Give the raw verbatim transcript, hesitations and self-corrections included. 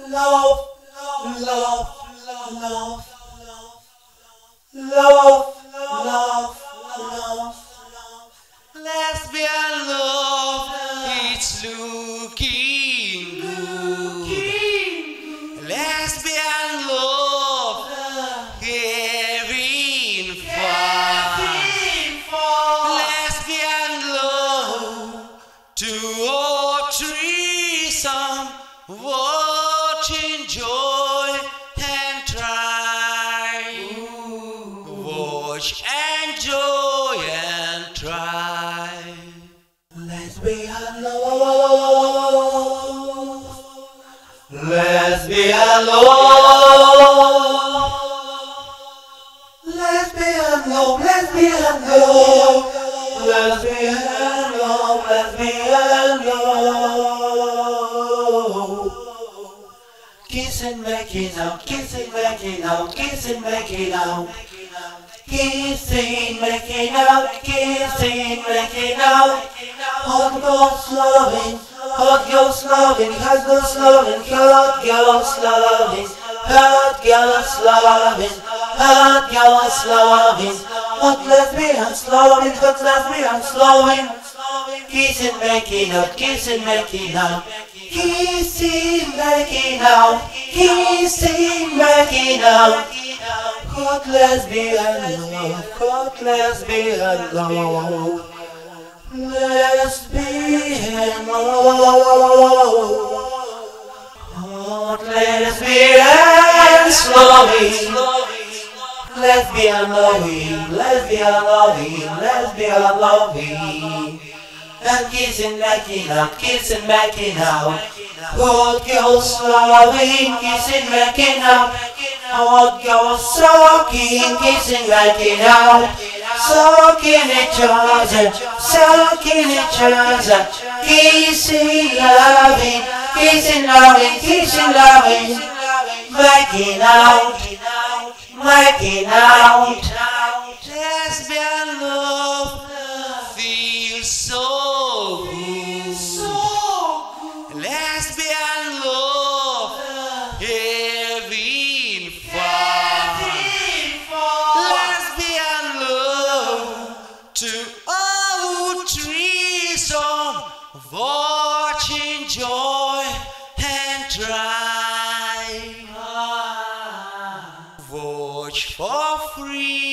love, love, love, love, love, love. Lesbian love, it's looking good. Lesbian love, having fun. Lesbian love, two or threesome, watch, enjoy, and try. Watch, enjoy, and try. Lesbian love, lesbian love, lesbian love, lesbian love, lesbian love, lesbian love. Kissing, making out, kissing, making out, kissing, making out. Kissing, making out, kissing, making out. Hot girls loving, hot girls loving, hot girls loving, hot girls loving, hot girls loving, hot girls loving, hot lesbians loving, hot lesbians loving. Kissing, making out, kissing, making out, kissing, making out, kissing, making out. Hot lesbian love, hot lesbian love, lesbian love, hot lesbians loving, lesbian loving, lesbian loving, lesbian loving, and kissing, making out, kissing, making out. Hot girls loving, kissing, making out. Hot girls sucking, kissing, making out. Sucking each other, sucking each other. Kissing, loving, kissing, loving, kissing, loving. Making out, making out. Lesbian love feels so good. Lesbian love, having fun. Lesbian love, two or threesome, watch, enjoy, and try. Watch for free.